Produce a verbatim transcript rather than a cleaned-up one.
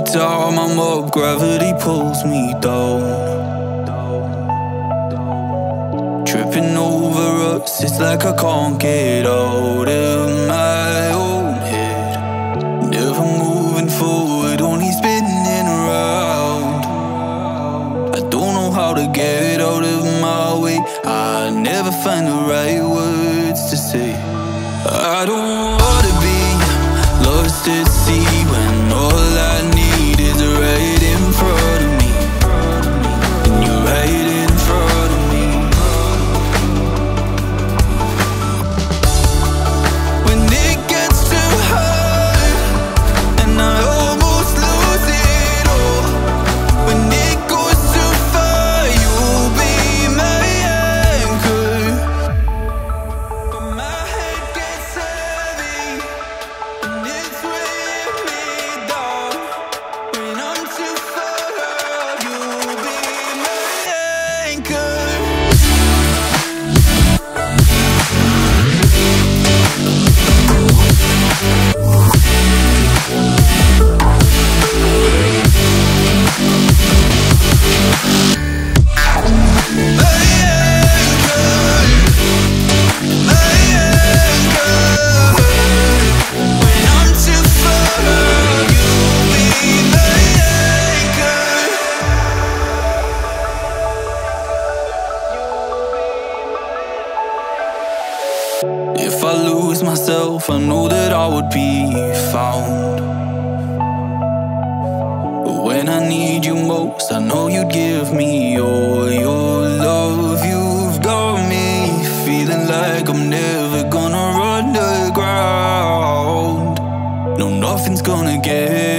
time I'm up, gravity pulls me down. Tripping over us, it's like I can't get out of my own head. Never moving forward, only spinning around. I don't know how to get out of my way. I never find the right words to say. I don't wanna be lost at sea when all I need is right in front of me, and you're right in front of me. When it gets too hard and I almost lose it all, when it goes too far, you'll be my anchor. But my head gets heavy and it's weighing me down. When I'm too far out, you'll be my anchor. If I lose myself, I know that I would be found. But when I need you most, I know you'd give me all your love. You've got me feeling like I'm never gonna run the ground. No, nothing's gonna get